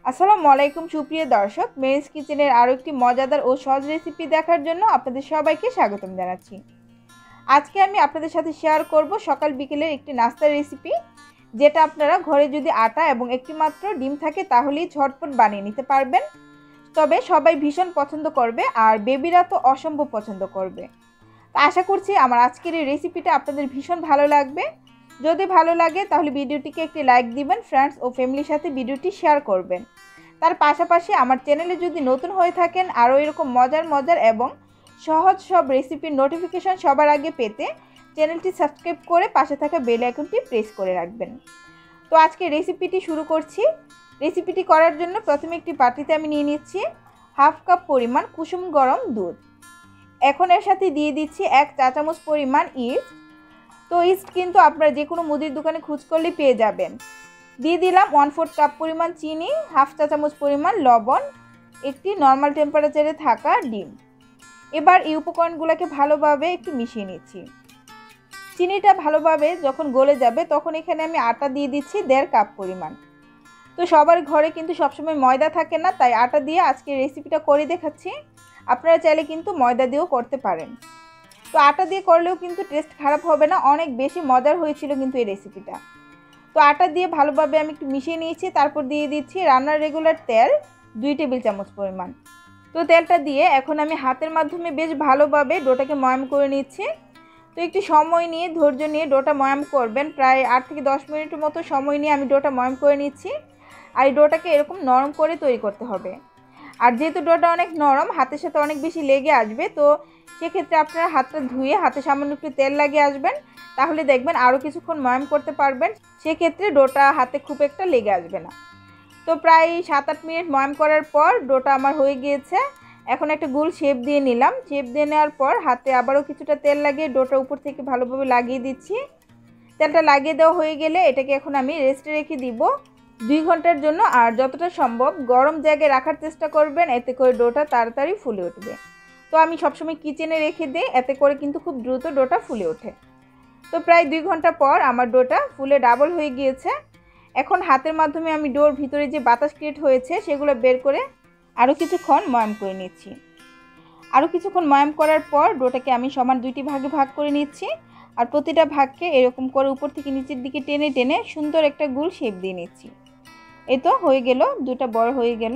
আসসালামু আলাইকুম সুপ্রিয় দর্শক, মেরিস কিচেনের আরও একটি মজাদার ও সহজ রেসিপি দেখার জন্য আপনাদের সবাইকে স্বাগতম জানাচ্ছি। আজকে আমি আপনাদের সাথে শেয়ার করব সকাল বিকেলের একটি নাস্তার রেসিপি, যেটা আপনারা ঘরে যদি আটা এবং একটি মাত্র ডিম থাকে তাহলেই ঝটপট বানিয়ে নিতে পারবেন। তবে সবাই ভীষণ পছন্দ করবে, আর বেবিরা তো অসম্ভব পছন্দ করবে। তো আশা করছি আমার আজকের এই রেসিপিটা আপনাদের ভীষণ ভালো লাগবে। যদি ভালো লাগে তাহলে ভিডিওটিকে একটি লাইক দিবেন, ফ্রেন্ডস ও ফ্যামিলির সাথে ভিডিওটি শেয়ার করবেন। তার পাশাপাশি আমার চ্যানেলে যদি নতুন হয়ে থাকেন, আরও এরকম মজার এবং সহজ সব রেসিপির নোটিফিকেশন সবার আগে পেতে চ্যানেলটি সাবস্ক্রাইব করে পাশে থাকা বেল আইকনটি প্রেস করে রাখবেন। তো আজকে রেসিপিটি শুরু করছি। রেসিপিটি করার জন্য প্রথমে একটি বাটিতে আমি নিয়ে নিচ্ছি হাফ কাপ পরিমাণ কুসুম গরম দুধ। এখন এর সাথে দিয়ে দিচ্ছি 1 চা চামচ পরিমাণ ইস্ট। তো ইস্ট কিন্তু আপনারা যে কোনো মুদির দোকানে খোঁজ করলে পেয়ে যাবেন। দিয়ে দিলাম 1/4 কাপ পরিমাণ চিনি, হাফ চা চামচ পরিমাণ লবণ, একটি নর্মাল টেম্পারেচারে থাকা ডিম। এবার এই উপকরণগুলোকে ভালোভাবে একটু মিশিয়ে নিচ্ছি। চিনিটা ভালোভাবে যখন গলে যাবে তখন এখানে আমি আটা দিয়ে দিচ্ছি 1.5 কাপ পরিমাণ। তো সবার ঘরে কিন্তু সবসময় ময়দা থাকে না, তাই আটা দিয়ে আজকে রেসিপিটা করে দেখাচ্ছি। আপনারা চাইলে কিন্তু ময়দা দিয়েও করতে পারেন। তো আটা দিয়ে করলেও কিন্তু টেস্ট খারাপ হবে না, অনেক বেশি মজার হয়েছিল কিন্তু এই রেসিপিটা। তো আটা দিয়ে ভালোভাবে আমি একটু মিশিয়ে নিয়েছি। তারপর দিয়ে দিচ্ছি রান্নার রেগুলার তেল 2 টেবিল চামচ পরিমাণ। তো তেলটা দিয়ে এখন আমি হাতের মাধ্যমে বেশ ভালোভাবে ডোটাকে ময়াম করে নিচ্ছি। তো একটু সময় নিয়ে ধৈর্য নিয়ে ডোটা ময়াম করবেন। প্রায় 8 থেকে 10 মিনিটের মতো সময় নিয়ে আমি ডোটা ময়াম করে নিচ্ছি। আর এই ডোটাকে এরকম নরম করে তৈরি করতে হবে। আর যেহেতু ডোটা অনেক নরম, হাতের সাথে অনেক বেশি লেগে আসবে, তো সেক্ষেত্রে আপনারা হাতটা ধুয়ে হাতে সামান্য একটু তেল লাগিয়ে আসবেন, তাহলে দেখবেন আরও কিছুক্ষণ ময়াম করতে পারবেন। সেক্ষেত্রে ডোটা হাতে খুব একটা লেগে আসবে না। তো প্রায় 7-8 মিনিট ময়াম করার পর ডোটা আমার হয়ে গিয়েছে। এখন একটা গোল শেপ দিয়ে নিলাম। শেপ দিয়ে নেওয়ার পর হাতে আবারও কিছুটা তেল লাগিয়ে ডোটা উপর থেকে ভালোভাবে লাগিয়ে দিচ্ছি। তেলটা লাগিয়ে দেওয়া হয়ে গেলে এটাকে এখন আমি রেস্টে রেখে দিব 2 ঘন্টার জন্য। আর যতটা সম্ভব গরম জায়গায় রাখার চেষ্টা করবেন, এতে করে ডোটা তাড়াতাড়ি ফুলে উঠবে। তো আমি সবসময় কিচেনে রেখে দিই, এতে করে কিন্তু খুব দ্রুত ডোটা ফুলে ওঠে। তো প্রায় 2 ঘন্টা পর আমার ডোটা ফুলে ডাবল হয়ে গিয়েছে। এখন হাতের মাধ্যমে আমি ডোর ভিতরে যে বাতাস ক্রিয়েট হয়েছে সেগুলো বের করে আরও কিছুক্ষণ ময়াম করে নিচ্ছি। আরও কিছুক্ষণ ময়াম করার পর ডোটাকে আমি সমান 2টি ভাগে ভাগ করে নিচ্ছি। আর প্রতিটা ভাগকে এরকম করে উপর থেকে নিচের দিকে টেনে টেনে সুন্দর একটা গোল শেপ দিয়ে নিচ্ছি। এই তো হয়ে গেল, দুটো বড় হয়ে গেল।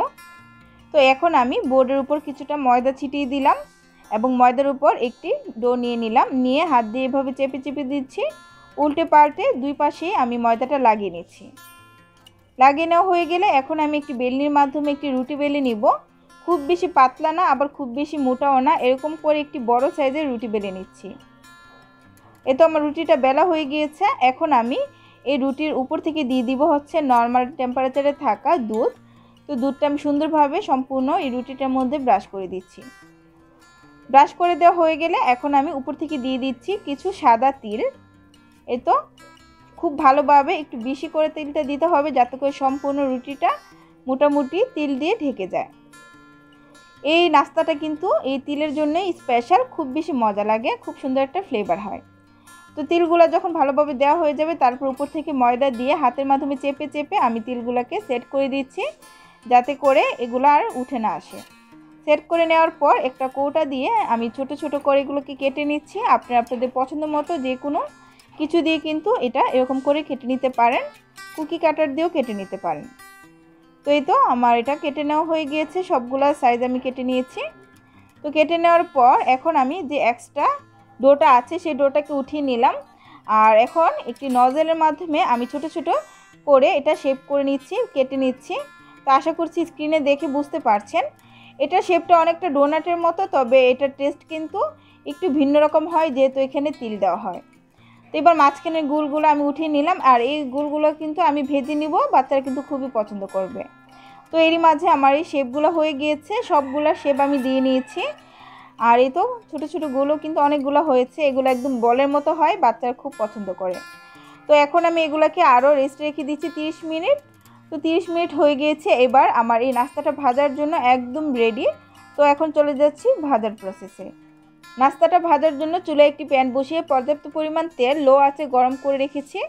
তো এখন আমি বোর্ডের উপর কিছুটা ময়দা ছিটিয়ে দিলাম এবং ময়দার উপর একটি ডো নিয়ে নিলাম। নিয়ে হাত দিয়ে এভাবে চেপে চেপে দিচ্ছি। উল্টে পাল্টে 2 পাশেই আমি ময়দাটা লাগিয়ে নিচ্ছি। লাগিয়ে নেওয়া হয়ে গেলে এখন আমি একটি বেলনির মাধ্যমে একটি রুটি বেলে নিব। খুব বেশি পাতলা না, আবার খুব বেশি মোটাও না, এরকম করে একটি বড় সাইজের রুটি বেলে নিচ্ছি। এ তো আমার রুটিটা বেলা হয়ে গিয়েছে। এখন আমি এই রুটির উপর থেকে দিয়ে দিব হচ্ছে নর্মাল টেম্পারেচারে থাকা দুধ। তো দুধটা আমি সুন্দরভাবে সম্পূর্ণ এই রুটিটার মধ্যে ব্রাশ করে দিচ্ছি। ব্রাশ করে দেওয়া হয়ে গেলে এখন আমি উপর থেকে দিয়ে দিচ্ছি কিছু সাদা তিল। এই তো খুব ভালোভাবে একটু বেশি করে তেলটা দিতে হবে, যাতে করে সম্পূর্ণ রুটিটা মোটামুটি তিল দিয়ে ঢেকে যায়। এই নাস্তাটা কিন্তু এই তিলের জন্যই স্পেশাল, খুব বেশি মজা লাগে, খুব সুন্দর একটা ফ্লেভার হয়। তো তিলগুলো যখন ভালোভাবে দেওয়া হয়ে যাবে, তারপর উপর থেকে ময়দা দিয়ে হাতের মাধ্যমে চেপে চেপে আমি তিলগুলোকে সেট করে দিচ্ছি, যাতে করে এগুলো আর উঠে না আসে। সেট করে নেওয়ার পর একটা কৌটা দিয়ে আমি ছোট ছোট করে এগুলোকে কেটে নিচ্ছি। আপনারা আপনাদের পছন্দ মতো যে কোনো কিছু দিয়ে কিন্তু এটা এরকম করে কেটে নিতে পারেন, কুকি কাটার দিয়েও কেটে নিতে পারেন। তো এই তো আমার এটা কেটে নেওয়া হয়ে গিয়েছে, সবগুলো সাইজ আমি কেটে নিয়েছি। তো কেটে নেওয়ার পর এখন আমি যে এক্সট্রা ডোটা আছে সেই ডোটাকে উঠিয়ে নিলাম। আর এখন একটি নজেলের মাধ্যমে আমি ছোট ছোট করে এটা শেপ করে নিচ্ছি, কেটে নিচ্ছি। তো আশা করছি স্ক্রিনে দেখে বুঝতে পারছেন। এটা শেপটা অনেকটা ডোনাটের মতো, তবে এটার টেস্ট কিন্তু একটু ভিন্ন রকম হয়, যেহেতু এখানে তিল দেওয়া হয়। তো এবার মাঝখানের গুলগুলো আমি উঠিয়ে নিলাম। আর এই গুলগুলো কিন্তু আমি ভেজে নিব, বাচ্চারা কিন্তু খুবই পছন্দ করবে। তো এরই মাঝে আমার এই শেপগুলো হয়ে গিয়েছে, সবগুলো শেপ আমি দিয়ে নিয়েছি। আর এই তো ছোটো ছোটো গুলো কিন্তু অনেকগুলো হয়েছে, এগুলো একদম বলের মতো হয়, বাচ্চারা খুব পছন্দ করে। তো এখন আমি এগুলোকে আরও রেস্ট রেখে দিচ্ছি 30 মিনিট। তো 30 মিনিট হয়ে গিয়েছে। এবার আমার এই নাস্তাটা ভাজার জন্য একদম রেডি। তো এখন চলে যাচ্ছি ভাজার প্রসেসে। নাস্তাটা ভাজার জন্য চুলায় একটি প্যান বসিয়ে পর্যাপ্ত পরিমাণ তেল লো আঁচে গরম করে রেখেছি।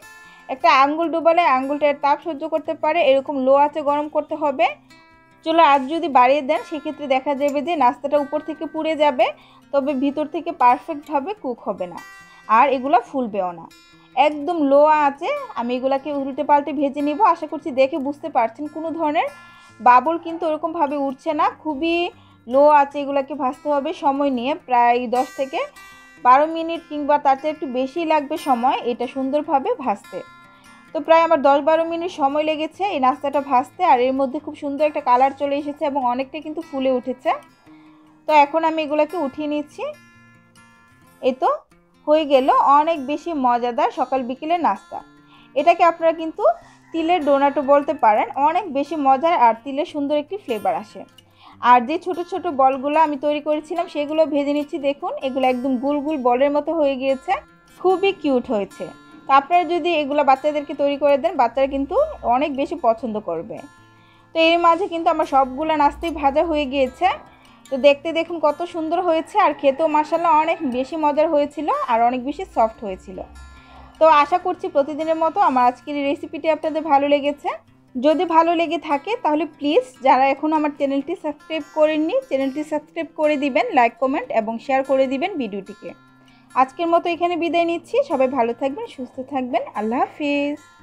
একটা আঙ্গুল ডুবালে আঙ্গুলটার তাপ সহ্য করতে পারে এরকম লো আঁচে গরম করতে হবে। চুলার আঁচ যদি বাড়িয়ে দেন সেক্ষেত্রে দেখা যাবে যে নাস্তাটা উপর থেকে পুড়ে যাবে, তবে ভিতর থেকে পারফেক্টভাবে কুক হবে না আর এগুলো ফুলবেও না। একদম লো আঁচে আমি এগুলাকে উল্টে পাল্টে ভেজে নিব। আশা করছি দেখে বুঝতে পারছেন কোনো ধরনের বাবল কিন্তু ওরকমভাবে উঠছে না। খুবই লো আঁচে এগুলাকে ভাজতে হবে সময় নিয়ে, প্রায় 10 থেকে 12 মিনিট কিংবা তার চেয়ে একটু বেশি লাগবে সময় এটা সুন্দরভাবে ভাজতে। তো প্রায় আমার 10-12 মিনিট সময় লেগেছে এই নাস্তাটা ভাজতে, আর এর মধ্যে খুব সুন্দর একটা কালার চলে এসেছে এবং অনেকটা কিন্তু ফুলে উঠেছে। তো এখন আমি এগুলোকে উঠিয়ে নিচ্ছি। এই তো হয়ে গেল অনেক বেশি মজাদার সকাল বিকেলের নাস্তা। এটাকে আপনারা কিন্তু তিলের ডোনাটও বলতে পারেন, অনেক বেশি মজার আর তিলের সুন্দর একটি ফ্লেভার আসে। আর যে ছোট ছোট বলগুলো আমি তৈরি করেছিলাম সেগুলো ভেজে নিচ্ছি। দেখুন এগুলো একদম গুল গুল বলের মতো হয়ে গিয়েছে, খুবই কিউট হয়েছে। তো আপনারা যদি এগুলো বাচ্চাদেরকে তৈরি করে দেন বাচ্চারা কিন্তু অনেক বেশি পছন্দ করবে। তো এর মাঝে কিন্তু আমার সবগুলো নাস্তাই ভাজা হয়ে গিয়েছে। তো দেখতে দেখুন কত সুন্দর হয়েছে, আর খেতেও মাশাআল্লাহ অনেক বেশি মজার হয়েছিল আর অনেক বেশি সফট হয়েছিল। তো আশা করছি প্রতিদিনের মতো আমার আজকের এই রেসিপিটি আপনাদের ভালো লেগেছে। যদি ভালো লেগে থাকে তাহলে প্লিজ যারা এখনও আমার চ্যানেলটি সাবস্ক্রাইব করেননি চ্যানেলটি সাবস্ক্রাইব করে দিবেন, লাইক কমেন্ট এবং শেয়ার করে দিবেন ভিডিওটিকে। আজকের মতো এখানে বিদায় নিচ্ছি। সবাই ভালো থাকবেন, সুস্থ থাকবেন। আল্লাহ হাফিজ।